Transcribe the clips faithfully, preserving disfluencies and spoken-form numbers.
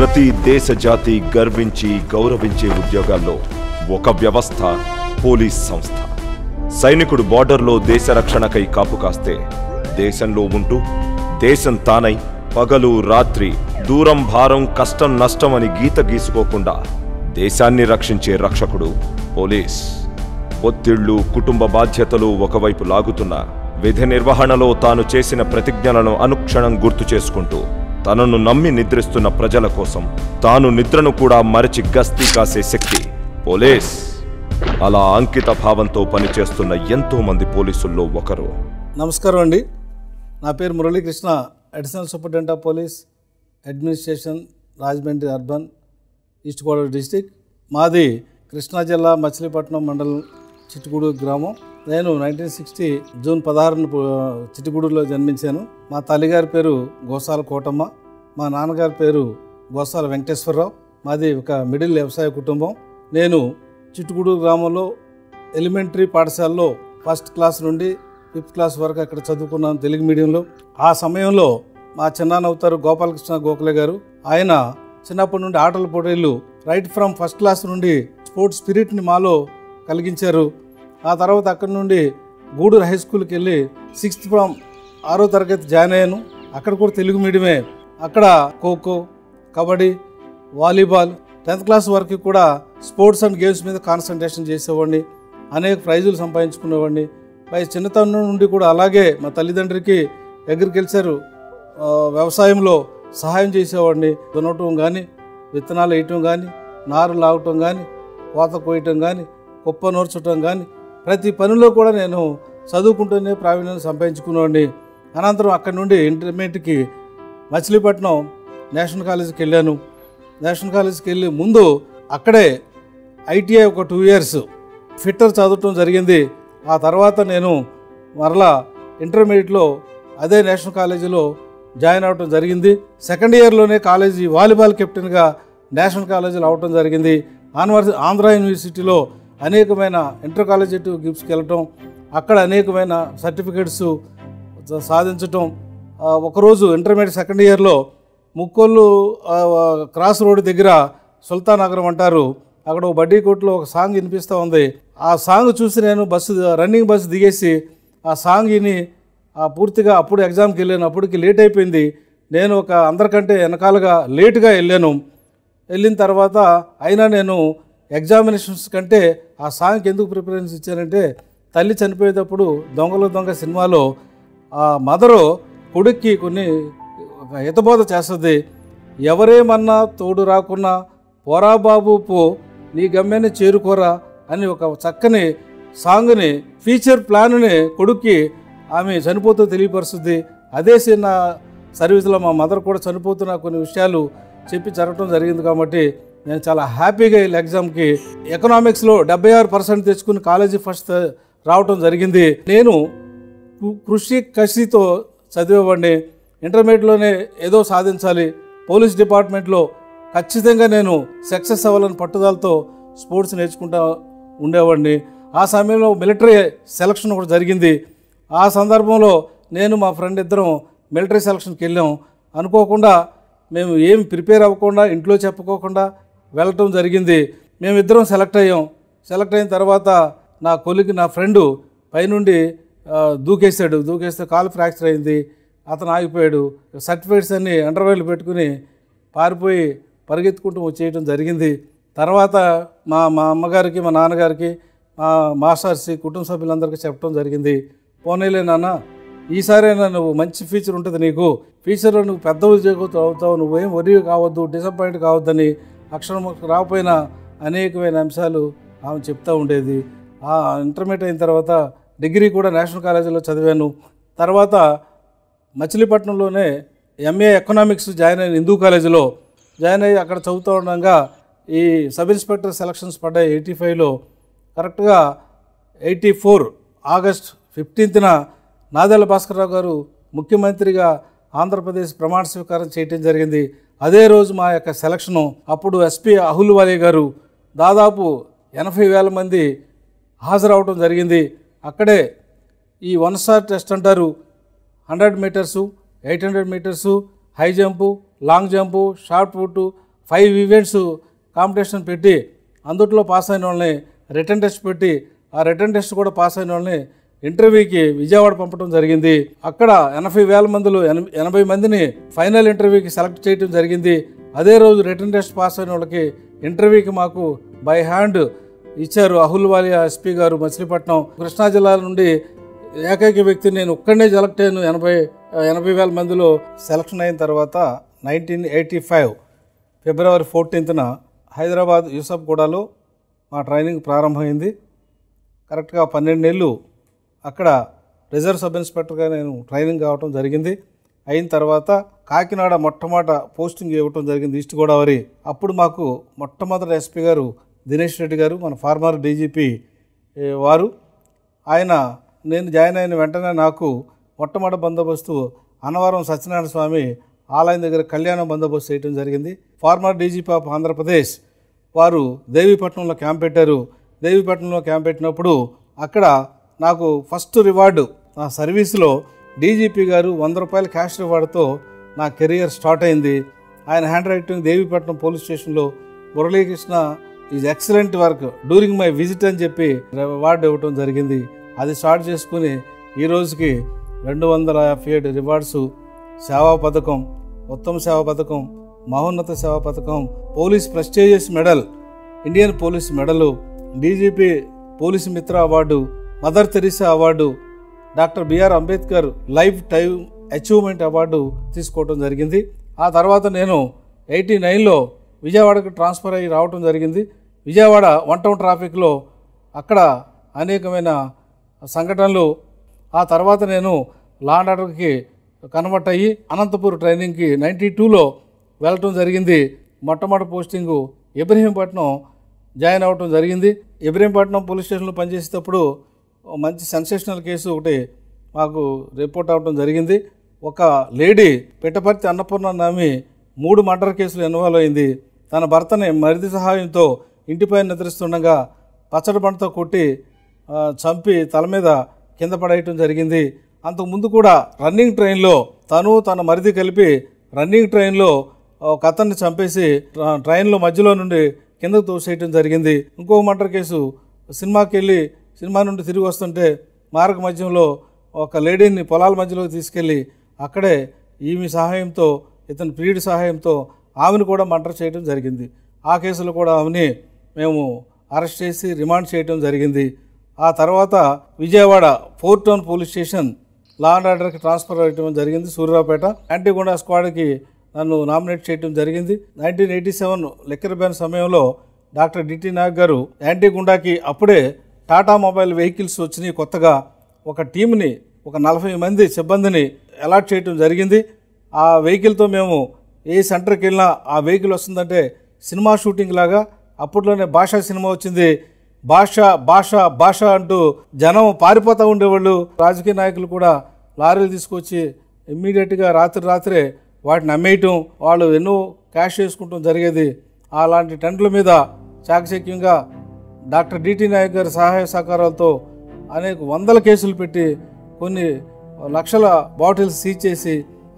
ప్రతి దేశ జాతి గర్వించి గౌరవించే ఉద్యోగాల్లో ఒక వ్యవస్థ పోలీస్ సంస్థ. సైనికుడు బార్డర్లో దేశ రక్షణకై కాపు కాస్తే దేశంలో ఉంటూ దేశం తానై పగలు రాత్రి దూరం భారం కష్టం నష్టం అని గీత గీసుకోకుండా దేశాన్ని రక్షించే రక్షకుడు పోలీస్. ఒత్తిళ్లు కుటుంబ బాధ్యతలు ఒకవైపు లాగుతున్న విధి నిర్వహణలో తాను చేసిన ప్రతిజ్ఞలను అనుక్షణం గుర్తు చేసుకుంటూ తనను నమ్మి నిద్రిస్తున్న ప్రజల కోసం తాను నిద్రను కూడా మరచి గస్తీ కాసే శక్తి పోలీస్. అలా అంకిత భావంతో పనిచేస్తున్న ఎంతో మంది పోలీసుల్లో ఒకరు. నమస్కారం అండి, నా పేరు Muralikrishna, additional superintendent of police administration, Rajahmundry urban, east Godavari district. మాది కృష్ణా జిల్లా మచిలీపట్నం మండలం చిట్టుగూడూరు గ్రామం. నేను నైన్టీన్ సిక్స్టీ జూన్ పదహారున చిట్టుగూడూరులో జన్మించాను. మా తల్లిగారి పేరు గోసాల కోటమ్మ, మా నాన్నగారి పేరు గోసాల వెంకటేశ్వరరావు. మాది ఒక మిడిల్ వ్యవసాయ కుటుంబం. నేను చిట్టుగూడూరు గ్రామంలో ఎలిమెంటరీ పాఠశాలలో ఫస్ట్ క్లాస్ నుండి ఫిఫ్త్ క్లాస్ వరకు అక్కడ చదువుకున్నాను, తెలుగు మీడియంలో. ఆ సమయంలో మా చిన్నాన్న అవుతారు గోపాలకృష్ణ గోఖలే గారు. ఆయన చిన్నప్పటి నుండి ఆటల పోటీలు రైట్ ఫ్రమ్ ఫస్ట్ క్లాస్ నుండి స్పోర్ట్స్ స్పిరిట్ని మాలో కలిగించారు. ఆ తర్వాత అక్కడి నుండి గూడూరు హై స్కూల్కి వెళ్ళి సిక్స్త్ ఫ్రమ్ ఆరో తరగతి జాయిన్ అయ్యాను. అక్కడ కూడా తెలుగు మీడియమే. అక్కడ kho kho, kabaddi, volleyball, tenth class వరకు కూడా స్పోర్ట్స్ అండ్ గేమ్స్ మీద కాన్సన్ట్రేషన్ చేసేవాడిని. అనేక ప్రైజులు సంపాదించుకునేవాడిని. పై చిన్నతనం నుండి కూడా అలాగే మా తల్లిదండ్రికి అగ్రికల్చర్ వ్యవసాయంలో సహాయం చేసేవాడిని. దున్నటం కానీ, విత్తనాలు వేయటం కానీ, నారు లాగటం కానీ, కోత కోయటం కానీ, కుప్ప నూర్చటం కానీ, ప్రతి పనిలో కూడా నేను చదువుకుంటూనే ప్రావీణ్యాన్ని సంపాదించుకునేవాడిని. అనంతరం అక్కడి నుండి ఇంటర్మీడియట్కి మచిలీపట్నం నేషనల్ కాలేజీకి వెళ్ళాను. నేషనల్ కాలేజీకి వెళ్ళి ముందు అక్కడే ఐటీఐ ఒక టూ ఇయర్స్ ఫిట్టర్ చదవటం జరిగింది. ఆ తర్వాత నేను మరలా ఇంటర్మీడియట్లో అదే నేషనల్ కాలేజీలో జాయిన్ అవ్వటం జరిగింది. సెకండ్ ఇయర్లోనే కాలేజీ వాలీబాల్ కెప్టెన్గా నేషనల్ కాలేజీలో అవ్వటం జరిగింది. ఆన్వర్ ఆంధ్ర యూనివర్సిటీలో అనేకమైన ఇంటర్ కాలేజేటివ్ గిఫ్ట్స్కి వెళ్ళటం, అక్కడ అనేకమైన సర్టిఫికేట్స్ సాధించటం. ఒకరోజు ఇంటర్మీడియట్ సెకండ్ ఇయర్లో ముక్కోళ్ళు క్రాస్ రోడ్ దగ్గర సుల్తాన్ నగరం అంటారు, అక్కడ ఒక బడ్డీ కొట్లో ఒక సాంగ్ వినిపిస్తూ ఉంది. ఆ సాంగ్ చూసి నేను బస్సు రన్నింగ్ బస్సు దిగేసి ఆ సాంగ్ విని పూర్తిగా అప్పుడు ఎగ్జామ్కి వెళ్ళాను. అప్పటికి లేట్ అయిపోయింది. నేను ఒక అందరికంటే వెనకాలగా లేటుగా వెళ్ళాను. వెళ్ళిన తర్వాత అయినా నేను ఎగ్జామినేషన్స్ కంటే ఆ సాంగ్కి ఎందుకు ప్రిఫరెన్స్ ఇచ్చానంటే, తల్లి చనిపోయేటప్పుడు దొంగలు దొంగ సినిమాలో ఆ మదరు కొడుక్కి కొన్ని హితబోధ చేస్తుంది. ఎవరేమన్నా తోడు రాకున్నా పోరా బాబు పో, నీ గమ్యాన్ని చేరుకోరా అని ఒక చక్కని సాంగ్ని ఫ్యూచర్ ప్లాన్ని కొడుక్కి ఆమె చనిపోతూ తెలియపరుస్తుంది. అదే చిన్న సర్వీస్లో మా మదర్ కూడా చనిపోతున్న కొన్ని విషయాలు చెప్పి జరగటం జరిగింది. కాబట్టి నేను చాలా హ్యాపీగా వెళ్ళి ఎగ్జామ్కి ఎకనామిక్స్లో డెబ్బై ఆరు పర్సెంట్ తెచ్చుకుని కాలేజీ ఫస్ట్ రావటం జరిగింది. నేను కృషి కసితో చదివేవాడిని. ఇంటర్మీడియట్లోనే ఏదో సాధించాలి, పోలీస్ డిపార్ట్మెంట్లో ఖచ్చితంగా నేను సక్సెస్ అవ్వాలని పట్టుదలతో స్పోర్ట్స్ నేర్చుకుంటూ ఉండేవాడిని. ఆ సమయంలో మిలిటరీ సెలక్షన్ కూడా జరిగింది. ఆ సందర్భంలో నేను మా ఫ్రెండ్ ఇద్దరం మిలిటరీ సెలక్షన్కి వెళ్ళాం. అనుకోకుండా మేము ఏం ప్రిపేర్ అవ్వకుండా ఇంట్లో చెప్పుకోకుండా వెళ్ళటం జరిగింది. మేమిద్దరం సెలెక్ట్ అయ్యాం. సెలెక్ట్ అయిన తర్వాత నా కొలికి నా ఫ్రెండు పైనుండి దూకేశాడు. దూకేస్తే కాలు ఫ్రాక్చర్ అయింది. అతను ఆగిపోయాడు. సర్టిఫికేట్స్ అన్నీ అండర్వేర్లు పెట్టుకుని పారిపోయి పరిగెత్తుకుంటూ వచ్చేయటం జరిగింది. తర్వాత మా మా అమ్మగారికి మా నాన్నగారికి మా మాస్టర్స్ కుటుంబ సభ్యులందరికీ చెప్పడం జరిగింది. పోనీలే నాన్న, ఈసారైనా నువ్వు మంచి ఫ్యూచర్ ఉంటుంది, నీకు ఫ్యూచర్లో నువ్వు పెద్ద ఉద్యోగం అవుతావు, నువ్వేం వరి కావద్దు, డిసప్పాయింట్ కావద్దని అక్షరం రాకపోయినా అనేకమైన అంశాలు ఆమె చెప్తూ ఉండేది. ఆ ఇంటర్మీడియట్ అయిన తర్వాత డిగ్రీ కూడా నేషనల్ కాలేజీలో చదివాను. తర్వాత మచిలీపట్నంలోనే ఎంఏ ఎకనామిక్స్ జాయిన్ అయిన హిందూ కాలేజీలో జాయిన్ అయ్యి అక్కడ చదువుతూ ఉండగా ఈ సబ్ ఇన్స్పెక్టర్ సెలక్షన్స్ పడ్డాయి ఎయిటీ ఫైవ్లో. కరెక్ట్గా ఎయిటీ ఫోర్ ఆగస్ట్ ఫిఫ్టీన్త్న నాదెళ్ల భాస్కర్రావు గారు ముఖ్యమంత్రిగా ఆంధ్రప్రదేశ్ ప్రమాణ స్వీకారం చేయటం జరిగింది. అదే రోజు మా యొక్క సెలక్షను. అప్పుడు ఎస్పీ అహుల్వాలే గారు దాదాపు ఎనభై వేల మంది హాజరవడం జరిగింది. అక్కడే ఈ వన్ స్టార్ టెస్ట్ అంటారు, hundred metres, eight hundred metres, high jump, long jump, shot put, five events competition పెట్టి అందుట్లో పాస్ అయిన వాళ్ళని రిటర్న్ టెస్ట్ పెట్టి ఆ రిటర్న్ టెస్ట్ కూడా పాస్ అయిన వాళ్ళని ఇంటర్వ్యూకి విజయవాడ పంపడం జరిగింది. అక్కడ ఎనభై వేల మందిలో ఎనభై మందిని ఫైనల్ ఇంటర్వ్యూకి సెలెక్ట్ చేయడం జరిగింది. అదే రోజు రిటర్న్ టెస్ట్ పాస్ అయిన వాళ్ళకి ఇంటర్వ్యూకి మాకు బై హ్యాండ్ ఇచ్చారు అహుల్వాలియా ఎస్పీ గారు మచిలీపట్నం. కృష్ణా జిల్లా నుండి ఏకైక వ్యక్తి నేను ఒక్కడనే సెలెక్ట్ అయ్యాను. ఎనభై ఎనభై వేల మందిలో సెలక్షన్ అయిన తర్వాత నైన్టీన్ ఎయిటీ ఫైవ్ ఫిబ్రవరి ఫోర్టీన్త్న హైదరాబాద్ యూసఫ్గూడలో మా ట్రైనింగ్ ప్రారంభమైంది. కరెక్ట్గా పన్నెండు నెలలు అక్కడ రిజర్వ్ సబ్ ఇన్స్పెక్టర్గా నేను ట్రైనింగ్ కావటం జరిగింది. అయిన తర్వాత కాకినాడ మొట్టమొదట పోస్టింగ్ ఇవ్వటం జరిగింది ఈస్ట్ గోదావరి. అప్పుడు మాకు మొట్టమొదటి ఎస్పీ గారు దినేష్ రెడ్డి గారు, మన ఫార్మర్ డీజీపీ వారు. ఆయన నేను జాయిన్ అయిన వెంటనే నాకు మొట్టమొదటి బందోబస్తు అన్నవరం సత్యనారాయణ స్వామి ఆలయం దగ్గర కళ్యాణం బందోబస్తు చేయడం జరిగింది. ఫార్మర్ డీజీపీ ఆఫ్ ఆంధ్రప్రదేశ్ వారు దేవీపట్నంలో క్యాంప్ పెట్టారు. దేవీపట్నంలో క్యాంప్ పెట్టినప్పుడు అక్కడ నాకు ఫస్ట్ రివార్డు నా సర్వీస్లో డీజీపీ గారు వంద రూపాయల క్యాష్ రివార్డుతో నా కెరియర్ స్టార్ట్ అయింది. ఆయన హ్యాండ్ రైటింగ్ దేవీపట్నం పోలీస్ స్టేషన్లో Muralikrishna is excellent work during my visit అని చెప్పి రివార్డు ఇవ్వటం జరిగింది. అది స్టార్ట్ చేసుకుని ఈ రోజుకి రెండు వందల యాభై ఏడు రివార్డ్స్, సేవా పథకం, ఉత్తమ సేవా పథకం, మహోన్నత సేవా పథకం, police prestigious medal, Indian police medal, DGP police Mitra award, mother Teresa award, doctor BR Ambedkar life time achievement award తీసుకోవడం జరిగింది. ఆ తర్వాత నేను ఎయిటీ నైన్లో విజయవాడకు ట్రాన్స్ఫర్ అయ్యి రావడం జరిగింది. విజయవాడ వన్ టౌన్ ట్రాఫిక్లో అక్కడ అనేకమైన సంఘటనలు. ఆ తర్వాత నేను లా అండ్ ఆర్డర్కి కన్వర్ట్ అయ్యి అనంతపూర్ ట్రైనింగ్కి నైంటీ టూలో వెళ్ళటం జరిగింది. మొట్టమొదటి పోస్టింగు ఇబ్రహీంపట్నం జాయిన్ అవ్వటం జరిగింది. ఇబ్రహీంపట్నం పోలీస్ స్టేషన్లో పనిచేసేటప్పుడు మంచి సెన్సేషనల్ కేసు ఒకటి మాకు రిపోర్ట్ అవ్వటం జరిగింది. ఒక లేడీ పిట్టపర్తి అన్నపూర్ణ నామి మూడు మర్డర్ కేసులు ఇన్వాల్వ్ అయింది. తన భర్తని మరిది సహాయంతో ఇంటిపై నిద్రిస్తుండగా పచ్చడి బండతో కొట్టి చంపి తల మీద కింద పడేయటం జరిగింది. అంతకుముందు కూడా రన్నింగ్ ట్రైన్లో తను తన మరిది కలిపి రన్నింగ్ ట్రైన్లో ఒక అతన్ని చంపేసి ట్రైన్లో మధ్యలో నుండి కిందకు తోసేయటం జరిగింది. ఇంకో మర్డర్ కేసు సినిమాకి వెళ్ళి సినిమా నుండి తిరిగి వస్తుంటే మార్గ మధ్యంలో ఒక లేడీని పొలాల మధ్యలోకి తీసుకెళ్ళి అక్కడే ఈమె సహాయంతో ఇతని ప్రియుడి సహాయంతో ఆమెను కూడా మర్డర్ చేయడం జరిగింది. ఆ కేసులో కూడా ఆమెని మేము అరెస్ట్ చేసి రిమాండ్ చేయడం జరిగింది. ఆ తర్వాత Vijayawada four town police station law and ఆర్డర్కి ట్రాన్స్ఫర్ అవ్వడం జరిగింది. సూర్యాపేట యాంటీగుండా స్క్వాడ్కి నన్ను నామినేట్ చేయడం జరిగింది. Nineteen eighty seven liquor ban సమయంలో డాక్టర్ డిటి నాయక్ గారు యాంటీగుండాకి అప్పుడే టాటా మొబైల్ వెహికల్స్ వచ్చినాయి కొత్తగా. ఒక టీంని ఒక నలభై మంది సిబ్బందిని అలాట్ చేయడం జరిగింది. ఆ వెహికల్తో మేము ఏ సెంటర్కి వెళ్ళినా ఆ వెహికల్ వస్తుందంటే సినిమా షూటింగ్ లాగా. అప్పట్లోనే భాషా సినిమా వచ్చింది. భాష భాష భాష అంటూ జనం పారిపోతూ ఉండేవాళ్ళు. రాజకీయ నాయకులు కూడా లారీలు తీసుకొచ్చి ఇమ్మీడియట్గా రాత్రి రాత్రే వాటిని అమ్మేయటం, వాళ్ళు ఎన్నో క్యాష్ చేసుకుంటాం జరిగేది. అలాంటి టెంట్ల మీద చాకచక్యంగా డాక్టర్ డిటి నాయక్ గారి సహాయ సహకారాలతో అనేక వందల కేసులు పెట్టి కొన్ని లక్షల బాటిల్స్ సీజ్ చేసి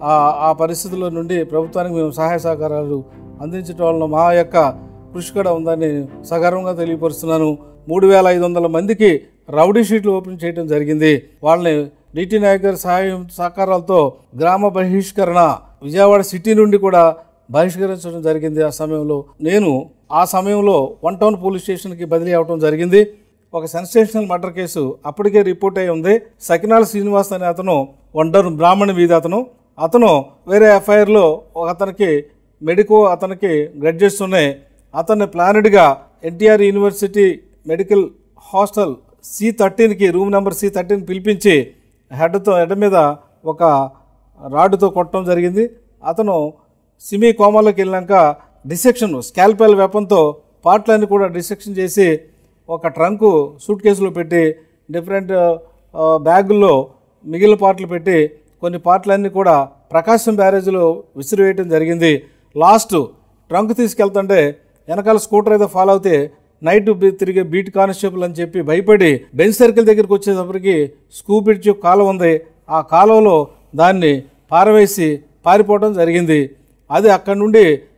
ఆ పరిస్థితుల నుండి ప్రభుత్వానికి మేము సహాయ సహకారాలు అందించడం వల్ల మా యొక్క కృషి కూడా ఉందని సగర్వంగా తెలియపరుస్తున్నాను. మూడు వేల ఐదు వందల మందికి రౌడీ షీట్లు ఓపెన్ చేయడం జరిగింది. వాళ్ళని డిటి నాయక్ గారి సహాయం సహకారాలతో గ్రామ బహిష్కరణ విజయవాడ సిటీ నుండి కూడా బహిష్కరించడం జరిగింది. ఆ సమయంలో నేను ఆ సమయంలో వన్ టౌన్ పోలీస్ స్టేషన్కి బదిలీ అవడం జరిగింది. ఒక సెన్సేషనల్ మర్డర్ కేసు అప్పటికే రిపోర్ట్ అయి ఉంది. సకినాల శ్రీనివాస్ అనే అతను వన్ టౌన్ బ్రాహ్మణ వీధి అతను అతను వేరే ఎఫ్ఐఆర్లో ఒక అతనికి మెడికో అతనికి గ్రాడ్యుయేట్స్ ఉన్నాయి. అతన్ని ప్లానెడ్గా NTR university medical hostel C థర్టీన్కి రూమ్ నెంబర్ సి థర్టీన్ పిలిపించి హెడ్తో హెడ్ మీద ఒక రాడ్డుతో కొట్టడం జరిగింది. అతను సిమీ కోమాలోకి వెళ్ళాక డిసెక్షన్ స్కాల్పెల్ వెపన్తో పార్ట్లన్నీ కూడా డిసెక్షన్ చేసి ఒక ట్రంకు సూట్ కేసులో పెట్టి డిఫరెంట్ బ్యాగుల్లో మిగిలిన పార్ట్లు పెట్టి కొన్ని పార్ట్లన్నీ కూడా ప్రకాశం బ్యారేజ్లో విసిరివేయటం జరిగింది. లాస్ట్ ట్రంక్ తీసుకెళ్తుంటే వెనకాల స్కూటర్ ఏదో ఫాలో అవుతే నైట్ తిరిగే బీట్ కానిస్టేబుల్ అని చెప్పి భయపడి బెంచ్ సర్కిల్ దగ్గరికి వచ్చేటప్పటికి స్కూ బ్రిడ్జ్ కాలువ ఉంది. ఆ కాలువలో దాన్ని పారవేసి పారిపోవడం జరిగింది. అది అక్కడి నుండి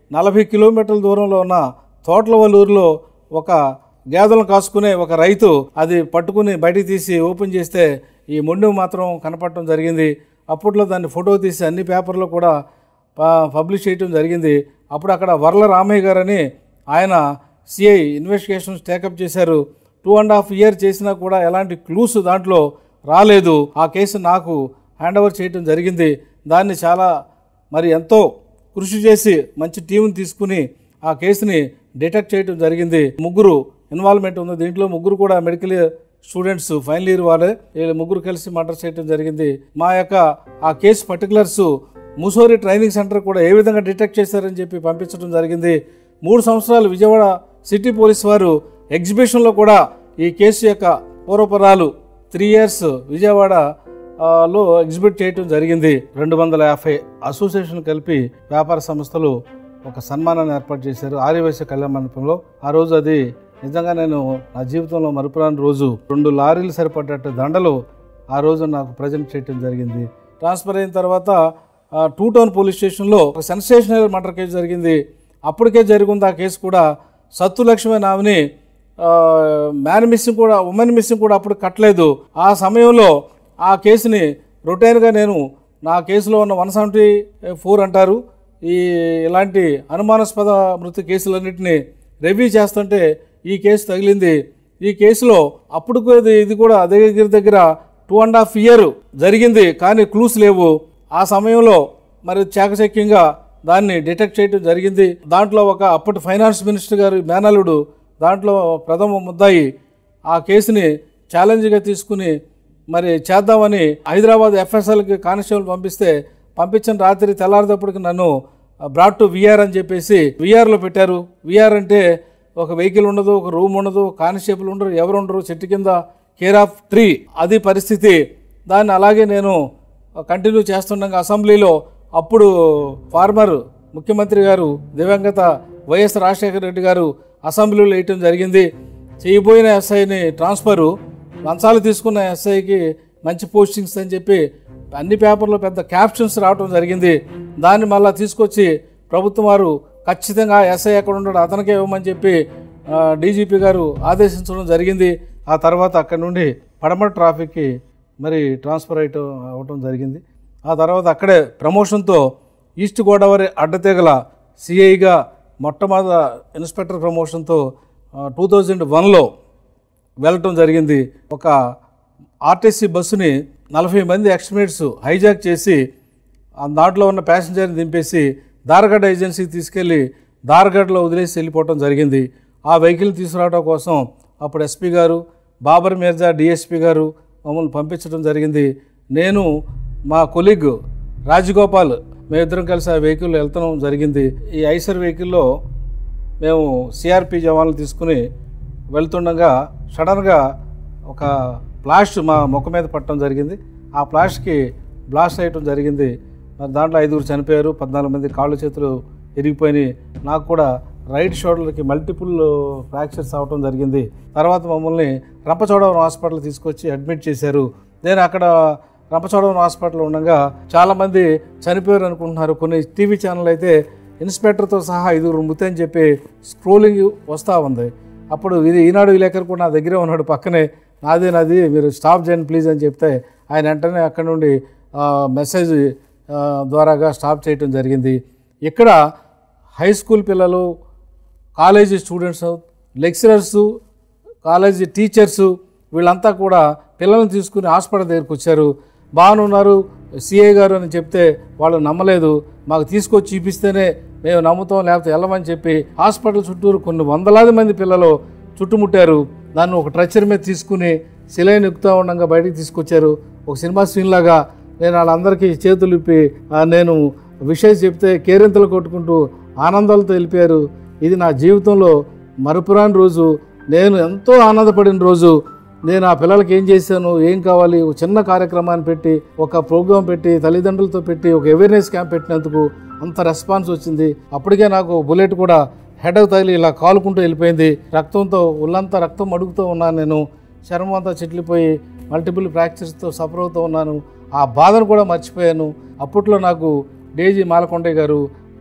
నలభై కిలోమీటర్ల దూరంలో ఉన్న తోట్లవల్లూరులో ఒక గేదెలను కాసుకునే ఒక రైతు అది పట్టుకుని బయటికి తీసి ఓపెన్ చేస్తే ఈ మొండెం మాత్రం కనపడటం జరిగింది. అప్పట్లో దాన్ని ఫోటో తీసి అన్ని పేపర్లో కూడా పబ్లిష్ చేయడం జరిగింది. అప్పుడు అక్కడ వర్ల రామయ్య గారని ఆయన సిఐ ఇన్వెస్టిగేషన్స్ టేకప్ చేశారు. టూ అండ్ హాఫ్ ఇయర్ చేసినా కూడా ఎలాంటి క్లూస్ దాంట్లో రాలేదు. ఆ కేసు నాకు హ్యాండ్ ఓవర్ చేయడం జరిగింది. దాన్ని చాలా మరి ఎంతో కృషి చేసి మంచి టీంని తీసుకుని ఆ కేసుని డిటెక్ట్ చేయడం జరిగింది. ముగ్గురు ఇన్వాల్వ్మెంట్ ఉంది దీంట్లో. ముగ్గురు కూడా మెడికల్ స్టూడెంట్స్, ఫైనల్ ఇయర్ వాళ్ళే. వీళ్ళు ముగ్గురు కలిసి మర్డర్ చేయడం జరిగింది. మా యొక్క ఆ case particulars Mussoorie training centre కూడా ఏ విధంగా డిటెక్ట్ చేశారని చెప్పి పంపించడం జరిగింది. మూడు సంవత్సరాలు విజయవాడ సిటీ పోలీస్ వారు ఎగ్జిబిషన్లో కూడా ఈ కేసు యొక్క పూర్వపరాలు త్రీ ఇయర్స్ విజయవాడ లో ఎగ్జిబిట్ చేయడం జరిగింది. రెండు వందల యాభై అసోసియేషన్ కలిపి వ్యాపార సంస్థలు ఒక సన్మానాన్ని ఏర్పాటు చేశారు ఆర్యవైశ్య కళ్యాణ మండపంలో. ఆ రోజు అది నిజంగా నేను నా జీవితంలో మరుపురాని రోజు. రెండు లారీలు సరిపడ్డట్టు దండలు ఆ రోజు నాకు ప్రజెంట్ చేయడం జరిగింది. ట్రాన్స్ఫర్ అయిన తర్వాత టూ టౌన్ పోలీస్ స్టేషన్లో ఒక సెన్సేషనల్ మర్డర్ కేసు జరిగింది. అప్పటికే జరిగింది ఆ కేసు కూడా. సత్తులక్ష్మి నామిని మ్యాన్ మిస్సింగ్ కూడా, ఉమెన్ మిస్సింగ్ కూడా అప్పుడు కట్టలేదు. ఆ సమయంలో ఆ కేసుని రొటైన్గా నేను నా కేసులో ఉన్న వన్ సెవెంటీ ఫోర్ అంటారు ఈ ఇలాంటి అనుమానాస్పద మృతి కేసులన్నింటినీ రివ్యూ చేస్తుంటే ఈ కేసు తగిలింది. ఈ కేసులో అప్పుడు ఇది కూడా దగ్గర దగ్గర టూ అండ్ హాఫ్ ఇయర్ జరిగింది కానీ క్లూస్ లేవు. ఆ సమయంలో మరి చాకచక్యంగా దాన్ని డిటెక్ట్ చేయడం జరిగింది. దాంట్లో ఒక అప్పటి ఫైనాన్స్ మినిస్టర్ గారు మేనల్లుడు దాంట్లో ప్రథమ ముద్దాయి. ఆ కేసుని ఛాలెంజ్గా తీసుకుని మరి చేద్దామని హైదరాబాద్ ఎఫ్ఎస్ఎల్కి కానిస్టేబుల్ పంపిస్తే పంపించిన రాత్రి తెల్లారేటప్పటికి నన్ను బ్రాట్ టు విఆర్ అని చెప్పేసి విఆర్లో పెట్టారు. విఆర్ అంటే ఒక వెహికల్ ఉండదు, ఒక రూమ్ ఉండదు, కానిస్టేబుల్ ఉండరు, ఎవరు ఉండరు, చెట్టు కింద కేర్ ఆఫ్ ట్రీ, అది పరిస్థితి. దాన్ని అలాగే నేను కంటిన్యూ చేస్తుండగా అసెంబ్లీలో అప్పుడు ఫార్మర్ ముఖ్యమంత్రి గారు దివంగత వైఎస్ రాజశేఖర రెడ్డి గారు అసెంబ్లీలో వేయటం జరిగింది. చేయబోయిన ఎస్ఐని ట్రాన్స్ఫరు, లంచాలు తీసుకున్న ఎస్ఐకి మంచి పోస్టింగ్స్ అని చెప్పి అన్ని పేపర్లో పెద్ద క్యాప్షన్స్ రావడం జరిగింది. దాన్ని మళ్ళీ తీసుకొచ్చి ప్రభుత్వం వారు ఖచ్చితంగా ఎస్ఐ ఎక్కడ ఉండడు అతనికే ఇవ్వమని చెప్పి డీజీపీ గారు ఆదేశించడం జరిగింది. ఆ తర్వాత అక్కడి నుండి పడమట ట్రాఫిక్కి మరి ట్రాన్స్ఫర్ అయ్యటం అవ్వటం జరిగింది. ఆ తర్వాత అక్కడే ప్రమోషన్తో ఈస్ట్ గోదావరి అడ్డతీగల సిఐగా మొట్టమొదటి ఇన్స్పెక్టర్ ప్రమోషన్తో టూ థౌజండ్ వన్లో వెళ్ళటం జరిగింది. ఒక ఆర్టీసీ బస్సుని నలభై మంది ఎక్స్ట్రీమిట్స్ హైజాక్ చేసి దాంట్లో ఉన్న ప్యాసింజర్ని దింపేసి దార్గఢ్ ఏజెన్సీకి తీసుకెళ్ళి దార్గఢ్లో వదిలేసి వెళ్ళిపోవటం జరిగింది. ఆ వెహికల్ తీసుకురావడం కోసం అప్పుడు ఎస్పీ గారు, బాబర్ మిర్జా డిఎస్పీ గారు మమ్మల్ని పంపించడం జరిగింది. నేను మా కొలీగ్ రాజగోపాల్ మేమిద్దరం కలిసి ఆ వెహికల్లో వెళ్తడం జరిగింది. ఈ ఐసర్ వెహికల్లో మేము సిఆర్పి జవాన్లు తీసుకుని వెళ్తుండగా సడన్గా ఒక ఫ్లాష్ మా ముఖం మీద పట్టడం జరిగింది. ఆ ఫ్లాష్కి బ్లాస్ట్ అయ్యటం జరిగింది. మరి దాంట్లో ఐదుగురు చనిపోయారు, పద్నాలుగు మంది కాళ్ళు చేతులు ఇరిగిపోయినాయి. నాకు కూడా రైట్ షోల్డర్కి మల్టిపుల్ ఫ్రాక్చర్స్ అవ్వటం జరిగింది. తర్వాత మమ్మల్ని రంపచోడవరం హాస్పిటల్ తీసుకొచ్చి అడ్మిట్ చేశారు. నేను అక్కడ రంపచోడవరం హాస్పిటల్లో ఉండగా చాలామంది చనిపోయారు అనుకుంటున్నారు. కొన్ని టీవీ ఛానల్ అయితే ఇన్స్పెక్టర్తో సహా ఐదుగురు మృతి అని చెప్పి స్క్రోలింగ్ వస్తూ ఉంది. అప్పుడు ఇది ఈనాడు విలేకరు కూడా నా దగ్గరే ఉన్నాడు పక్కనే. నాదే నాది మీరు స్టాప్ చేయండి ప్లీజ్ అని చెప్తే ఆయన వెంటనే అక్కడి నుండి మెసేజ్ ద్వారాగా స్టాప్ చేయటం జరిగింది. ఇక్కడ హై స్కూల్ పిల్లలు, college students, lecturers, college teachers వీళ్ళంతా కూడా పిల్లల్ని తీసుకుని హాస్పిటల్ దగ్గరికి వచ్చారు. బాగున్నారు సిఐ గారు అని చెప్తే వాళ్ళు నమ్మలేదు. మాకు తీసుకొచ్చి చూపిస్తేనే మేము నమ్ముతాం, లేకపోతే వెళ్ళమని చెప్పి హాస్పిటల్ చుట్టూరు కొన్ని వందలాది మంది పిల్లలు చుట్టుముట్టారు. దాన్ని ఒక ట్రెచర్ మీద తీసుకుని సిలైన్ ఎక్కుతూ ఉండగా బయటికి తీసుకొచ్చారు. ఒక సినిమా సీన్ లాగా నేను వాళ్ళందరికీ చేతులు ఇప్పి నేను విషయం చెప్తే కేరింతలు కొట్టుకుంటూ ఆనందాలతో వెళ్ళిపోయారు. ఇది నా జీవితంలో మరుపురాని రోజు. నేను ఎంతో ఆనందపడిన రోజు. నేను ఆ పిల్లలకి ఏం చేశాను, ఏం కావాలి, ఒక చిన్న కార్యక్రమాన్ని పెట్టి, ఒక ప్రోగ్రాం పెట్టి, తల్లిదండ్రులతో పెట్టి, ఒక అవేర్నెస్ క్యాంప్ పెట్టినందుకు అంత రెస్పాన్స్ వచ్చింది. అప్పటికే నాకు బుల్లెట్ కూడా హెడ్ తగిలి ఇలా కాలుకుంటూ వెళ్ళిపోయింది. రక్తంతో ఒళ్ళంతా రక్తం అడుగుతూ ఉన్నాను. నేను చర్మం అంతా చిట్లిపోయి మల్టిపుల్ ఫ్రాక్చర్స్తో సఫర్ అవుతూ ఉన్నాను. ఆ బాధను కూడా మర్చిపోయాను. అప్పట్లో నాకు డేజీ మాలకొండయ్య గారు,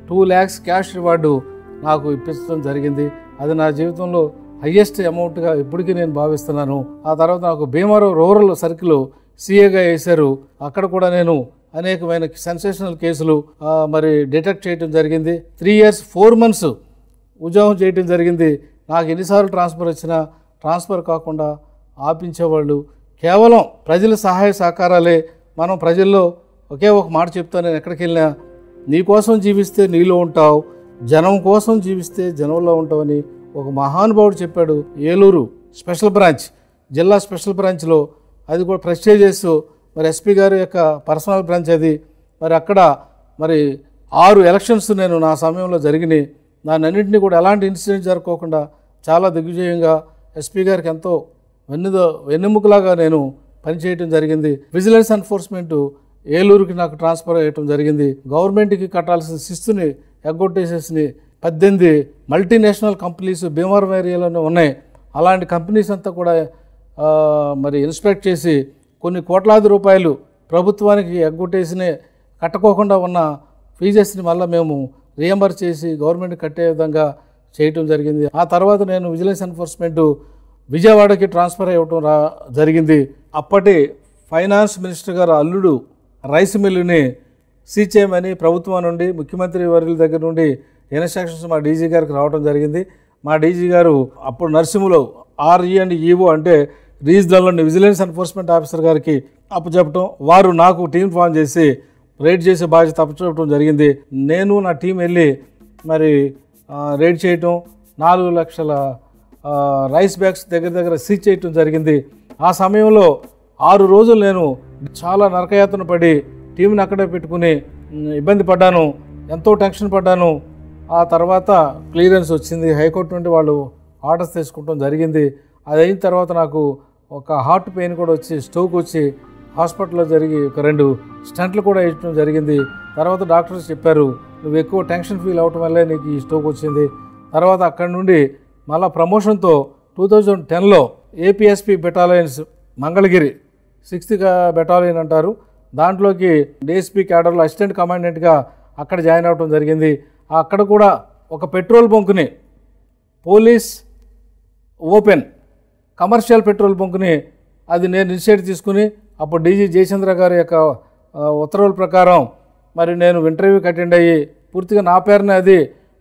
టూ ల్యాక్స్ క్యాష్ రివార్డు నాకు ఇప్పించడం జరిగింది. అది నా జీవితంలో హయ్యెస్ట్ అమౌంట్గా ఇప్పటికీ నేను భావిస్తున్నాను. ఆ తర్వాత నాకు భీమవరం రూరల్ సర్కిల్ సీఏగా వేశారు. అక్కడ కూడా నేను అనేకమైన సెన్సేషనల్ కేసులు మరి డిటెక్ట్ చేయడం జరిగింది. త్రీ ఇయర్స్ ఫోర్ మంత్స్ ఉద్యోగం చేయడం జరిగింది. నాకు ఎన్నిసార్లు ట్రాన్స్ఫర్ వచ్చినా ట్రాన్స్ఫర్ కాకుండా ఆపించేవాళ్ళు. కేవలం ప్రజల సహాయ సహకారాలే. మనం ప్రజల్లో ఒకే ఒక మాట చెప్తాను, నేను ఎక్కడికి వెళ్ళినా, నీ కోసం జీవిస్తే నీలో ఉంటావు, జనం కోసం జీవిస్తే జనంలో ఉంటావని ఒక మహానుభావుడు చెప్పాడు. ఏలూరు స్పెషల్ బ్రాంచ్, జిల్లా స్పెషల్ బ్రాంచ్లో, అది కూడా ప్రెస్టేజియస్ మరి ఎస్పీ గారి యొక్క పర్సనల్ బ్రాంచ్ అది. మరి అక్కడ మరి ఆరు ఎలక్షన్స్ నేను నా సమయంలో జరిగినాయి. దాని అన్నింటినీ కూడా ఎలాంటి ఇన్సిడెంట్ జరగకోకుండా చాలా దిగ్విజయంగా ఎస్పీ గారికి ఎంతో వెన్నుదో వెన్నెముకలాగా నేను పనిచేయటం జరిగింది. విజిలెన్స్ ఎన్ఫోర్స్మెంట్ ఏలూరుకి నాకు ట్రాన్స్ఫర్ అయ్యటం జరిగింది. గవర్నమెంట్కి కట్టాల్సిన శిస్తుని ఎగ్గొట్టేసేసి పద్దెనిమిది మల్టీనేషనల్ కంపెనీస్ భీమవరం ఏరియాలోనే ఉన్నాయి. అలాంటి కంపెనీస్ అంతా కూడా మరి ఇన్స్పెక్ట్ చేసి కొన్ని కోట్లాది రూపాయలు ప్రభుత్వానికి ఎగ్గొట్టేసిన కట్టుకోకుండా ఉన్న ఫీజెస్ని మళ్ళీ మేము రియంబర్ చేసి గవర్నమెంట్ కట్టే విధంగా చేయటం జరిగింది. ఆ తర్వాత నేను విజిలెన్స్ ఎన్ఫోర్స్మెంట్ విజయవాడకి ట్రాన్స్ఫర్ అవ్వటం రా జరిగింది. అప్పటి ఫైనాన్స్ మినిస్టర్ గారు అల్లుడు రైస్ మిల్లుని సీజ్ చేయమని ప్రభుత్వం నుండి ముఖ్యమంత్రి వర్యుల దగ్గర నుండి ఇన్స్ట్రక్షన్స్ మా డీజీ గారికి రావడం జరిగింది. మా డీజీ గారు అప్పుడు నర్సింహులో ఆర్ఈ అండ్ ఈవో అంటే రీజనల్లోని విజిలెన్స్ ఎన్ఫోర్స్మెంట్ ఆఫీసర్ గారికి అప్పచెప్పటం, వారు నాకు టీం ఫామ్ చేసి రైడ్ చేసే బాధ్యత అప్పచెప్పడం జరిగింది. నేను నా టీం వెళ్ళి మరి రైడ్ చేయటం, నాలుగు లక్షల రైస్ బ్యాగ్స్ దగ్గర దగ్గర సీజ్ చేయటం జరిగింది. ఆ సమయంలో ఆరు రోజులు నేను చాలా నరకయాతన పడి టీంని అక్కడే పెట్టుకుని ఇబ్బంది పడ్డాను, ఎంతో టెన్షన్ పడ్డాను. ఆ తర్వాత క్లియరెన్స్ వచ్చింది, హైకోర్టు నుండి వాళ్ళు ఆర్డర్స్ తీసుకోవడం జరిగింది. అది అయిన తర్వాత నాకు ఒక హార్ట్ పెయిన్ కూడా వచ్చి స్ట్రోక్ వచ్చి హాస్పిటల్లో జరిగి ఒక రెండు స్టంట్లు కూడా వేయడం జరిగింది. తర్వాత డాక్టర్స్ చెప్పారు, నువ్వు ఎక్కువ టెన్షన్ ఫీల్ అవటం వల్లే నీకు ఈ స్ట్రోక్ వచ్చింది. తర్వాత అక్కడి నుండి మళ్ళా ప్రమోషన్తో టూ థౌజండ్ టెన్లో APSP battalions Mangalagiri sixth battalion అంటారు, దాంట్లోకి డిఎస్పీ క్యాడర్లో అసిస్టెంట్ కమాండెంట్గా అక్కడ జాయిన్ అవ్వడం జరిగింది. అక్కడ కూడా ఒక పెట్రోల్ బంకుని పోలీస్ ఓపెన్ కమర్షియల్ పెట్రోల్ బంకుని అది నేను ఇనిషియేటివ్ తీసుకుని అప్పుడు డీజీ జయచంద్ర గారి యొక్క ఉత్తర్వుల ప్రకారం మరి నేను ఇంటర్వ్యూకి అటెండ్ అయ్యి పూర్తిగా నా పేరున అది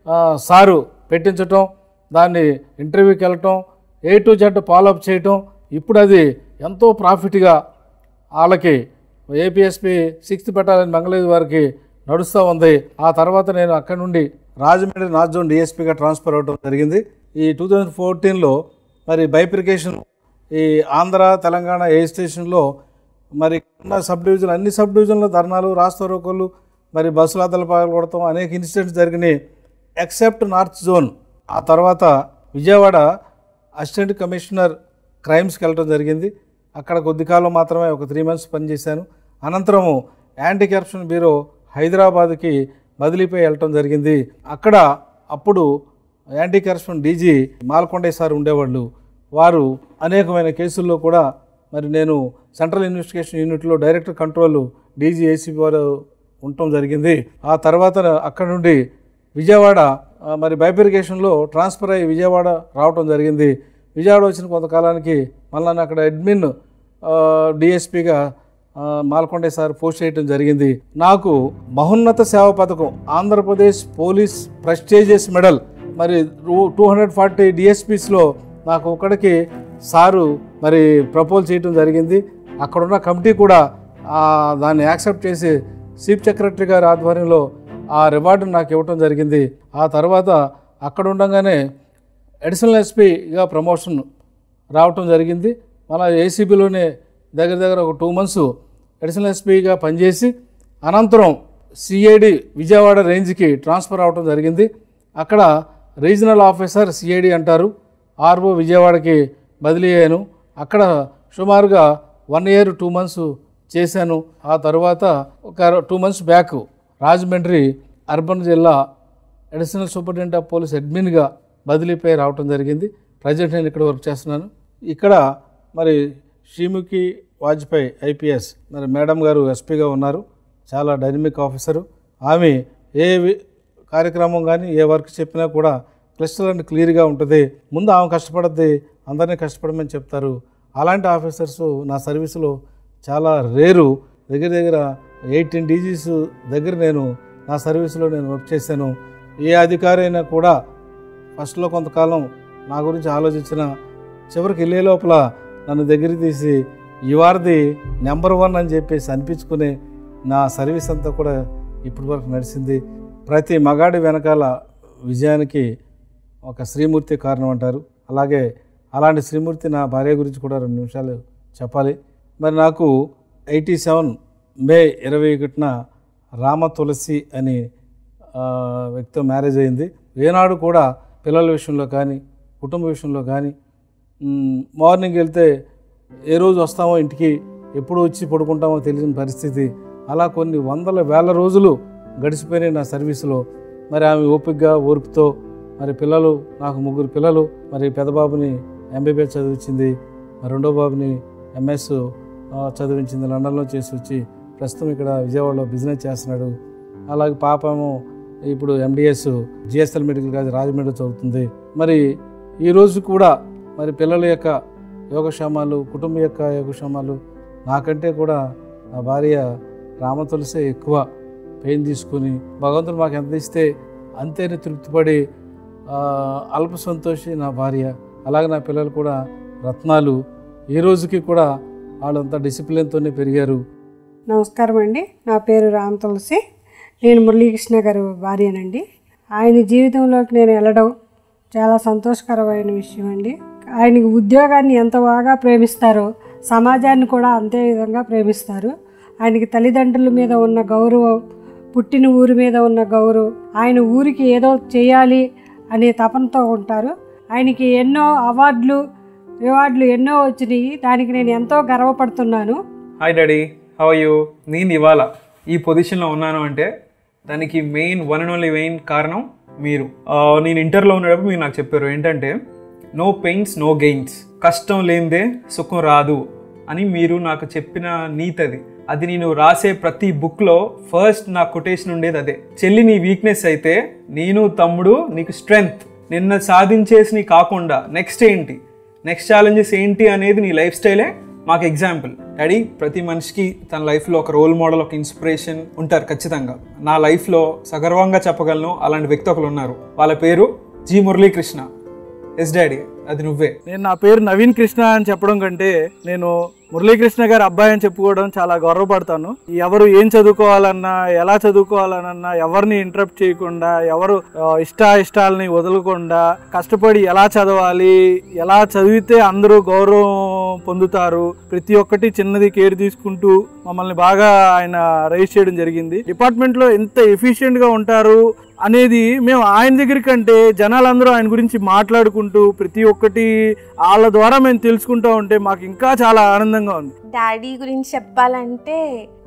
సారు పెట్టించటం, దాన్ని ఇంటర్వ్యూకి వెళ్ళటం, ఏ టు జెడ్ ఫాలోఅప్ చేయటం. ఇప్పుడు అది ఎంతో ప్రాఫిట్గా వాళ్ళకి ఏపీఎస్పీ సిక్స్త్ బెటాలియన్ మంగళగిరి వారికి నడుస్తూ ఉంది. ఆ తర్వాత నేను అక్కడి నుండి రాజమండ్రి నార్త్ జోన్ డిఎస్పీగా ట్రాన్స్ఫర్ అవ్వడం జరిగింది. ఈ టూ థౌజండ్ ఫోర్టీన్లో మరి బైఫికేషన్ ఈ ఆంధ్ర తెలంగాణ ఏ స్టేషన్లో మరి ఉన్న సబ్ డివిజన్ అన్ని సబ్ డివిజన్లో ధర్నాలు, రాస్తారోకోలు, మరి బస్సుల అద్దలు పగలగొడతాం, అనేక ఇన్సిడెంట్స్ జరిగినాయి ఎక్సెప్ట్ నార్త్ జోన్. ఆ తర్వాత విజయవాడ అసిస్టెంట్ కమిషనర్ క్రైమ్స్కి వెళ్ళడం జరిగింది. అక్కడ కొద్ది కాలం మాత్రమే ఒక త్రీ మంత్స్ పనిచేశాను. అనంతరము యాంటీ కరప్షన్ బ్యూరో హైదరాబాద్కి బదిలీపై వెళ్ళటం జరిగింది. అక్కడ అప్పుడు anti corruption DG Malakondaiah sir ఉండేవాళ్ళు. వారు అనేకమైన కేసుల్లో కూడా మరి నేను సెంట్రల్ ఇన్వెస్టిగేషన్ యూనిట్లో డైరెక్టర్ కంట్రోల్ డీజీ ఏసీబీ వారు ఉండటం జరిగింది. ఆ తర్వాత అక్కడ నుండి విజయవాడ మరి బైఫికేషన్లో ట్రాన్స్ఫర్ అయ్యి విజయవాడ రావటం జరిగింది. విజయవాడ వచ్చిన కొంతకాలానికి మళ్ళీ అక్కడ అడ్మిన్ డిఎస్పీగా మాల్కొండయ్య సార్ పోస్ట్ చేయడం జరిగింది. నాకు మహోన్నత సేవ పథకం ఆంధ్రప్రదేశ్ పోలీస్ ప్రెస్టీజియస్ మెడల్ మరి టూ హండ్రెడ్ ఫార్టీ డిఎస్పీస్లో నాకు ఒకటికి సారు మరి ప్రపోజ్ చేయడం జరిగింది. అక్కడున్న కమిటీ కూడా దాన్ని యాక్సెప్ట్ చేసి చీఫ్ సెక్రటరీ గారి ఆధ్వర్యంలో ఆ రివార్డును నాకు ఇవ్వటం జరిగింది. ఆ తర్వాత అక్కడ ఉండగానే అడిషనల్ ఎస్పీగా ప్రమోషన్ రావటం జరిగింది. మళ్ళీ ఏసీబీలోనే దగ్గర దగ్గర ఒక టూ మంత్స్ అడిషనల్ ఎస్పీగా పనిచేసి అనంతరం సిఐడి విజయవాడ రేంజ్కి ట్రాన్స్ఫర్ అవటం జరిగింది. అక్కడ రీజనల్ ఆఫీసర్ సిఐడి అంటారు, ఆర్ఓ విజయవాడకి బదిలీ అయ్యాను. అక్కడ సుమారుగా వన్ ఇయర్ టూ మంత్స్ చేశాను. ఆ తర్వాత ఒక two months back Rajahmundry urban జిల్లా అడిషనల్ సూపరింటెండెంట్ ఆఫ్ పోలీస్ అడ్మిన్గా బదిలీపై రావటం జరిగింది. ప్రజెంట్ నేను ఇక్కడ వర్క్ చేస్తున్నాను. ఇక్కడ మరి శ్రీముఖి వాజ్పేయి ఐపీఎస్ మరి మేడం గారు ఎస్పీగా ఉన్నారు, చాలా డైనమిక్ ఆఫీసరు. ఆమె ఏ కార్యక్రమం కానీ ఏ వర్క్ చెప్పినా కూడా క్లిస్టల్ అండ్ క్లియర్గా ఉంటుంది. ముందు ఆమె కష్టపడద్ది, అందరినీ కష్టపడమని చెప్తారు. అలాంటి ఆఫీసర్స్ నా సర్వీసులో చాలా రేరు. దగ్గర దగ్గర ఎయిటీన్ డీజీస్ దగ్గర నేను నా సర్వీసులో నేను వర్క్ చేశాను. ఏ అధికారి అయినా కూడా ఫస్ట్లో కొంతకాలం నా గురించి ఆలోచించిన చివరికి వెళ్ళే లోపల నన్ను దగ్గరికి తీసి ఈ వారిది నెంబర్ వన్ అని చెప్పేసి అనిపించుకునే నా సర్వీస్ అంతా కూడా ఇప్పటి వరకు నడిచింది. ప్రతి మగాడి వెనకాల విజయానికి ఒక శ్రీమూర్తి కారణం అంటారు. అలాగే అలాంటి శ్రీమూర్తి నా భార్య గురించి కూడా రెండు నిమిషాలు చెప్పాలి. మరి నాకు ఎయిటీ సెవెన్ మే ఇరవై ఒకటిన రామ తులసి అని వ్యక్తితో మ్యారేజ్ అయింది. ఏనాడు కూడా పిల్లల విషయంలో కానీ కుటుంబ విషయంలో కానీ మార్నింగ్ వెళ్తే ఏ రోజు వస్తామో ఇంటికి, ఎప్పుడు వచ్చి పడుకుంటామో తెలియని పరిస్థితి. అలా కొన్ని వందల వేల రోజులు గడిచిపోయినాయి నా సర్వీసులో. మరి ఆమె ఓపికగా ఓర్పుతో మరి పిల్లలు, నాకు ముగ్గురు పిల్లలు, మరి పెద్ద బాబుని ఎంబీబీఎస్ చదివించింది, మరి రెండో బాబుని ఎంఎస్ చదివించింది, లండన్లో చేసి వచ్చి ప్రస్తుతం ఇక్కడ విజయవాడలో బిజినెస్ చేస్తున్నాడు. అలాగే పాపేమో ఇప్పుడు MDS GSL medical college Rajahmundry చదువుతుంది. మరి ఈరోజు కూడా మరి పిల్లల యొక్క యోగక్షేమాలు, కుటుంబం యొక్క యోగక్షేమాలు నాకంటే కూడా నా భార్య రామ తులసే ఎక్కువ పెయిన్ తీసుకుని భగవంతుడు మాకు ఎంత ఇస్తే అంతేనే తృప్తిపడి అల్ప సంతోషి నా భార్య. అలాగే నా పిల్లలు కూడా రత్నాలు. ఈ రోజుకి కూడా వాళ్ళంతా డిసిప్లిన్తోనే పెరిగారు. నమస్కారం అండి, నా పేరు రామ తులసి. నేను మురళీకృష్ణ గారు భార్యనండి. ఆయన జీవితంలోకి నేను వెళ్ళడం చాలా సంతోషకరమైన విషయం అండి. ఆయనకి ఉద్యోగాన్ని ఎంత బాగా ప్రేమిస్తారో సమాజాన్ని కూడా అంతే విధంగా ప్రేమిస్తారు. ఆయనకి తల్లిదండ్రుల మీద ఉన్న గౌరవం, పుట్టిన ఊరి మీద ఉన్న గౌరవం, ఆయన ఊరికి ఏదో చేయాలి అనే తపనతో ఉంటారు. ఆయనకి ఎన్నో అవార్డులు రివార్డులు ఎన్నో వచ్చినాయి. దానికి నేను ఎంతో గర్వపడుతున్నాను. Hi daddy, how are you? నేను ఇవాళ ఈ పొజిషన్లో ఉన్నాను అంటే దానికి main one and only main కారణం మీరు. నేను ఇంటర్లో ఉన్నప్పుడు మీరు నాకు చెప్పారు ఏంటంటే నో పెయిన్స్ నో గెయిన్స్, కష్టం లేనిదే సుఖం రాదు అని మీరు నాకు చెప్పిన నీతి అది. అది నేను రాసే ప్రతి బుక్లో ఫస్ట్ నా కొటేషన్ ఉండేది అదే. చెల్లి నీ వీక్నెస్ అయితే నేను తమ్ముడు నీకు స్ట్రెంగ్త్. నిన్న సాధించేసి కాకుండా నెక్స్ట్ ఏంటి, నెక్స్ట్ ఛాలెంజెస్ ఏంటి అనేది నీ లైఫ్ స్టైలే మాకు ఎగ్జాంపుల్. డాడీ, ప్రతి మనిషికి తన లైఫ్లో ఒక రోల్ మోడల్, ఒక ఇన్స్పిరేషన్ ఉంటారు ఖచ్చితంగా. నా లైఫ్లో సగర్వంగా చెప్పగలను అలాంటి వ్యక్తి ఒకరు ఉన్నారు. వాళ్ళ పేరు జి మురళీకృష్ణ. ఎస్ డాడీ, అది నువ్వే. నేను నా పేరు నవీన్ కృష్ణ అని చెప్పడం కంటే నేను మురళీకృష్ణ గారి అబ్బాయి అని చెప్పుకోవడం చాలా గర్వపడతాను. ఎవరు ఏం చదువుకోవాలన్నా, ఎలా చదువుకోవాలన్నా ఎవరిని ఇంటరప్ట్ చేయకుండా, ఎవరు ఇష్ట ఇష్టాలని వదలకుండా కష్టపడి ఎలా చదవాలి, ఎలా చదివితే అందరూ గౌరవం పొందుతారు, ప్రతి ఒక్కటి చిన్నది కేర్ తీసుకుంటూ మమ్మల్ని బాగా ఆయన రైజ్ చేయడం జరిగింది. డిపార్ట్మెంట్లో ఎంత ఎఫిషియెంట్గా ఉంటారు అనేది మేము ఆయన దగ్గర కంటే జనాలందరూ ఆయన గురించి మాట్లాడుకుంటూ ప్రతి ఒక్కటి వాళ్ళ ద్వారా మేము తెలుసుకుంటూ ఉంటే మాకు ఇంకా చాలా ఆనందంగా ఉంది. డాడీ గురించి చెప్పాలంటే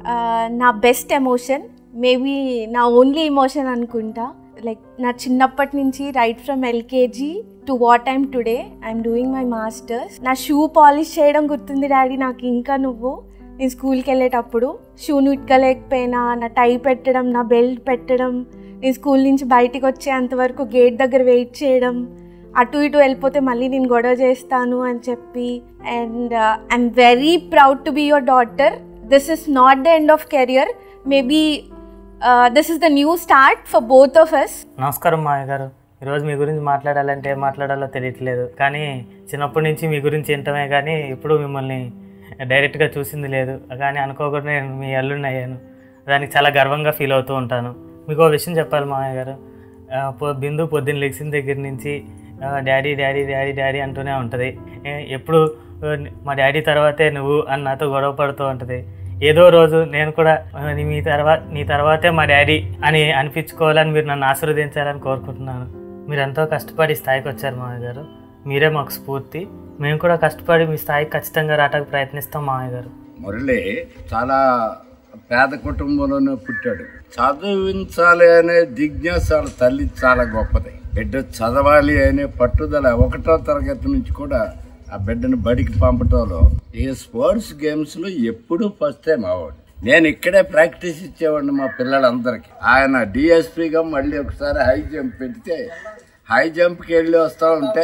నా బెస్ట్ ఎమోషన్, మేబీ నా ఓన్లీ ఎమోషన్ అనుకుంటా. లైక్ నా చిన్నప్పటి నుంచి right from LKG to what I'm today I'm doing my masters. నా షూ పాలిష్ చేయడం గుర్తుంది డాడీ నాకు ఇంకా. నువ్వు నేను స్కూల్కి వెళ్ళేటప్పుడు షూను ఇట్టుకలేకపోయినా నా టై పెట్టడం, నా బెల్ట్ పెట్టడం, నేను స్కూల్ నుంచి బయటికి వచ్చేంతవరకు గేట్ దగ్గర వెయిట్ చేయడం, అటు ఇటు వెళ్ళిపోతే మళ్ళీ నేను గొడవ చేస్తాను అని చెప్పి. And I'm very proud to be your daughter. This is not the end of career, maybe this is the new start for both of us. నమస్కారం మాయ గారు. ఈరోజు మీ గురించి మాట్లాడాలంటే ఏం మాట్లాడాలో తెలియట్లేదు. కానీ చిన్నప్పటి నుంచి మీ గురించి వింటమే కానీ ఎప్పుడూ మిమ్మల్ని డైరెక్ట్గా చూసింది లేదు. కానీ అనుకోకుండా నేను మీ అల్లుడిని అయ్యాను. దానికి చాలా గర్వంగా ఫీల్ అవుతూ ఉంటాను. మీకు ఒక విషయం చెప్పాలి మామయ్య గారు. బిందు పొద్దున్న లెగ్సిన దగ్గర నుంచి డాడీ డాడీ డాడీ డాడీ అంటూనే ఉంటుంది. ఎప్పుడు మా డాడీ తర్వాతే నువ్వు అని నాతో గొడవ పడుతూ ఉంటుంది. ఏదో రోజు నేను కూడా మీ తర్వాత నీ తర్వాతే మా డాడీ అని అనిపించుకోవాలని మీరు నన్ను ఆశీర్వదించాలని కోరుకుంటున్నాను. మీరు ఎంతో కష్టపడి స్థాయికి వచ్చారు మామయ్య గారు. మీరే మాకు స్ఫూర్తి. మేము కూడా కష్టపడి మీ స్థాయికి ఖచ్చితంగా రావడానికి ప్రయత్నిస్తాం మామయ్య గారు. మురళి చాలా పేద కుటుంబంలోనే పుట్టాడు. చదివించాలి అనే జిజ్ఞాస వాళ్ళ తల్లి చాలా గొప్పది. బిడ్డ చదవాలి అనే పట్టుదల ఒకటో తరగతి నుంచి కూడా ఆ బిడ్డను బడికి పంపటంలో ఈ స్పోర్ట్స్ గేమ్స్ లో ఎప్పుడూ ఫస్ట్ టైం అవార్డు. నేను ఇక్కడే ప్రాక్టీస్ ఇచ్చేవాడిని మా పిల్లలందరికీ. ఆయన డిఎస్పీగా మళ్ళీ ఒకసారి హై జంప్ పెడితే హై జంప్కి వెళ్ళి వస్తూ ఉంటే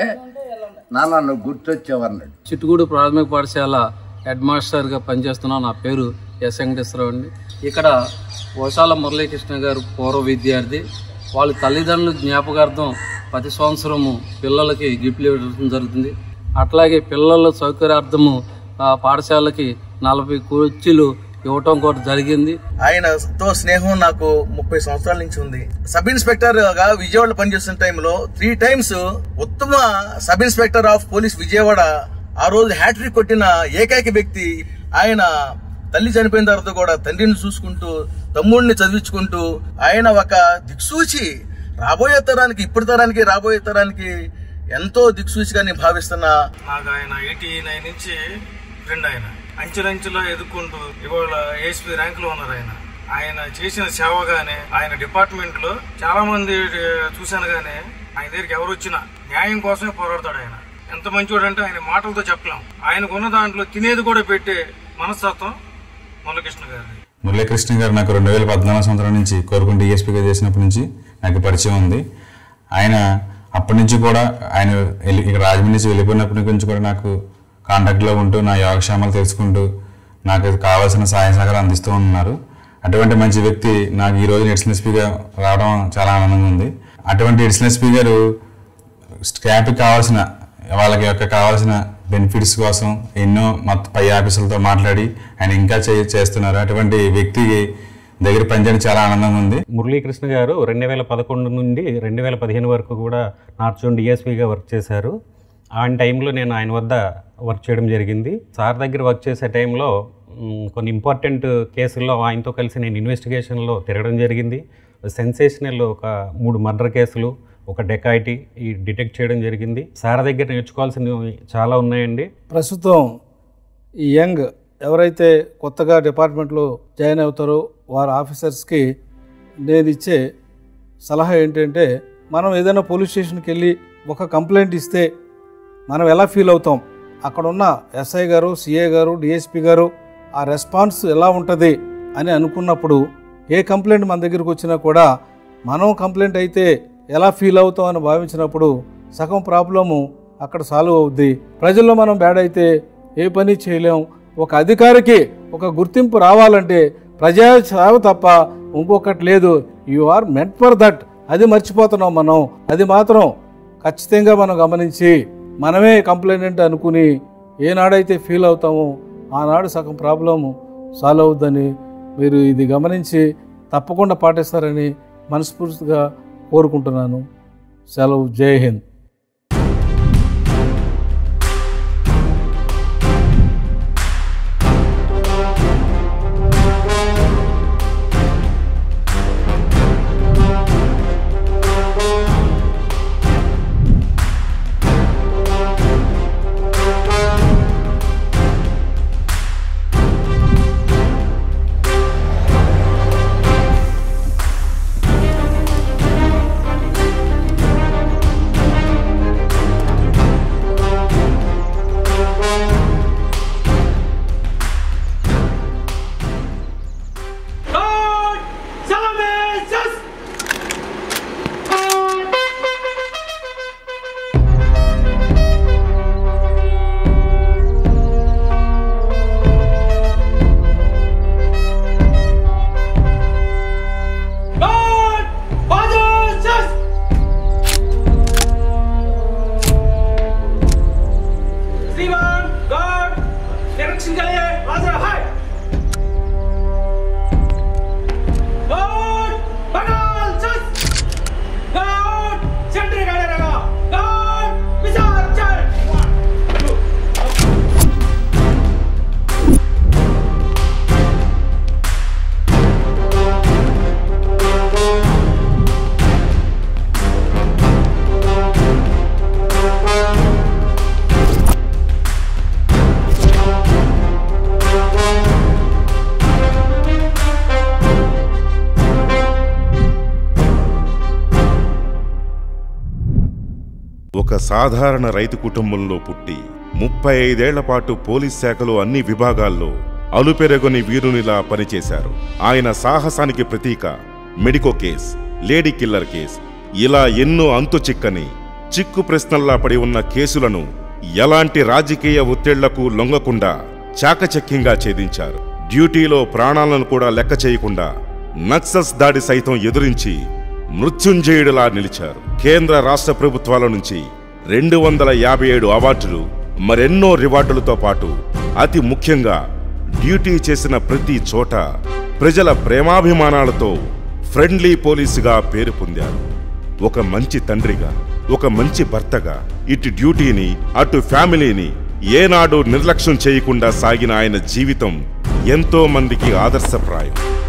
నాన్న నువ్వు గుర్తొచ్చేవన్నాడు. చిట్టుగూడు ప్రాథమిక పాఠశాల హెడ్ మాస్టర్గా పనిచేస్తున్నాను. నా పేరు ఎస్ వెంకటేశ్వరరావు అండి. ఇక్కడ వర్షాల మురళీకృష్ణ గారు పూర్వ విద్యార్థి. వాళ్ళ తల్లిదండ్రుల జ్ఞాపకార్థం ప్రతి సంవత్సరము పిల్లలకి గిఫ్ట్లు ఇవ్వడం జరుగుతుంది. అట్లాగే పిల్లల సౌకర్యార్థము పాఠశాలకి నలభై కుర్చీలు ఇవ్వటం కూడా జరిగింది. ఆయనతో స్నేహం నాకు ముప్పై సంవత్సరాల నుంచి ఉంది. సబ్ ఇన్స్పెక్టర్ గా విజయవాడలో పనిచేస్తున్న టైంలో త్రీ టైమ్స్ ఉత్తమ sub inspector of police Vijayawada ఆ రోజు హ్యాట్రిక్ కొట్టిన ఏకైక వ్యక్తి ఆయన. తల్లి చనిపోయిన తర్వాత కూడా తండ్రిని చూసుకుంటూ తమ్ముడిని చదివించుకుంటూ ఆయన ఒక దిక్సూచి, రాబోయే తరానికి ఇప్పటి తరానికి రాబోయే తరానికి ఎంతో దిక్సూచిగా నేను భావిస్తున్నా. నాకు ఆయన ఎయిటీ నైన్ నుంచి ఫ్రెండ్. ఆయన అంచెలంచెలా ఎదుర్కొంటూ ఇవాళ ఏఎస్పీ ర్యాంక్ లో ఉన్నారు. ఆయన ఆయన చేసిన సేవ గానే ఆయన డిపార్ట్మెంట్ లో చాలా మంది చూశాను గానే ఆయన దగ్గరికి ఎవరు వచ్చినా న్యాయం కోసమే పోరాడతాడు. ఆయన ఎంత మంచివాడు అంటే ఆయన మాటలతో చెప్పలేం. ఆయనకు ఉన్న దాంట్లో తినేది కూడా పెట్టే మనస్తత్వం మురళీకృష్ణ గారు. మురళీకృష్ణ గారు నాకు రెండు వేల పద్నాలుగు సంవత్సరం నుంచి కోరుకుంటూ డిఎస్పీగా చేసినప్పటి నుంచి నాకు పరిచయం ఉంది. ఆయన అప్పటి నుంచి కూడా ఆయన ఇక్కడ రాజమండ్రి నుంచి వెళ్ళిపోయినప్పటి నుంచి కూడా నాకు కాంటాక్ట్లో ఉంటూ నా యోగక్షేమాలు తెలుసుకుంటూ నాకు కావాల్సిన సహాయ సహకారం అందిస్తూ ఉన్నారు. అటువంటి మంచి వ్యక్తి నాకు ఈ రోజు ఎడిషనల్ ఎస్పీగా రావడం చాలా ఆనందంగా ఉంది. అటువంటి ఎడిషనల్ ఎస్పీ గారు స్టాఫ్కి కావాల్సిన వాళ్ళకి యొక్క కావాల్సిన బెనిఫిట్స్ కోసం ఎన్నో మొత్తం పై ఆఫీసులతో మాట్లాడి ఆయన ఇంకా చేస్తున్నారు. అటువంటి వ్యక్తి దగ్గర పనిచేయడం చాలా ఆనందంగా ఉంది. మురళీకృష్ణ గారు రెండు వేల పదకొండు నుండి రెండు వేల పదిహేను వరకు కూడా నార్త్ జోన్ డిఎస్పీగా వర్క్ చేశారు. ఆ టైంలో నేను ఆయన వద్ద వర్క్ చేయడం జరిగింది. సార్ దగ్గర వర్క్ చేసే టైంలో కొన్ని ఇంపార్టెంట్ కేసుల్లో ఆయనతో కలిసి నేను ఇన్వెస్టిగేషన్లో తిరగడం జరిగింది. సెన్సేషనల్ ఒక మూడు మర్డర్ కేసులు, ఒక డెకాయిటీ ఈ డిటెక్ట్ చేయడం జరిగింది. సార్ దగ్గర నేర్చుకోవాల్సినవి చాలా ఉన్నాయండి. ప్రస్తుతం ఈ యంగ్ ఎవరైతే కొత్తగా డిపార్ట్మెంట్లో జాయిన్ అవుతారో వారి ఆఫీసర్స్కి నేను ఇచ్చే సలహా ఏంటంటే, మనం ఏదైనా పోలీస్ స్టేషన్కి వెళ్ళి ఒక కంప్లైంట్ ఇస్తే మనం ఎలా ఫీల్ అవుతాం, అక్కడ ఉన్న ఎస్ఐ గారు, సిఏ గారు, డిఎస్పీ గారు ఆ రెస్పాన్స్ ఎలా ఉంటుంది అని అనుకున్నప్పుడు ఏ కంప్లైంట్ మన దగ్గరికి వచ్చినా కూడా మనం కంప్లైంట్ అయితే ఎలా ఫీల్ అవుతాం అని భావించినప్పుడు సగం ప్రాబ్లము అక్కడ సాల్వ్ అవుద్ది. ప్రజల్లో మనం బ్యాడ్ అయితే ఏ పని చేయలేం. ఒక అధికారికి ఒక గుర్తింపు రావాలంటే ప్రజా సేవ తప్ప ఇంకొకటి లేదు. You are meant for that. అది మర్చిపోతున్నాం మనం. అది మాత్రం ఖచ్చితంగా మనం గమనించి మనమే కంప్లైంట్ అనుకుని ఏనాడైతే ఫీల్ అవుతామో ఆనాడు సగం ప్రాబ్లము సాల్వ్ అవుద్దని మీరు ఇది గమనించి తప్పకుండా పాటిస్తారని మనస్ఫూర్తిగా కోరుకుంటున్నాను. సెలవు. జై హింద్. ఒక సాధారణ రైతు కుటుంబంలో పుట్టి ముప్పై ఐదేళ్ల పాటు పోలీస్ శాఖలో అన్ని విభాగాల్లో అలుపెరగొని వీరునిలా పనిచేశారు. ఆయన సాహసానికి ప్రతీక medico case, lady killer case, ఇలా ఎన్నో అంతు చిక్కని చిక్కు ప్రశ్నల్లా పడి ఉన్న కేసులను ఎలాంటి రాజకీయ ఒత్తిళ్లకు లొంగకుండా చాకచక్యంగా ఛేదించారు. డ్యూటీలో ప్రాణాలను కూడా లెక్క చేయకుండా నక్సల్స్ దాడి సైతం ఎదురించి మృత్యుంజయుడిలా నిలిచారు. కేంద్ర రాష్ట్ర ప్రభుత్వాల నుంచి రెండు వందల యాభై ఏడు అవార్డులు, మరెన్నో రివార్డులతో పాటు అతి ముఖ్యంగా డ్యూటీ చేసిన ప్రతి చోట ప్రజల ప్రేమాభిమానాలతో ఫ్రెండ్లీ పోలీసుగా పేరు పొందారు. ఒక మంచి తండ్రిగా, ఒక మంచి భర్తగా ఇటు డ్యూటీని అటు ఫ్యామిలీని ఏనాడు నిర్లక్ష్యం చేయకుండా సాగిన ఆయన జీవితం ఎంతో మందికి ఆదర్శప్రాయం.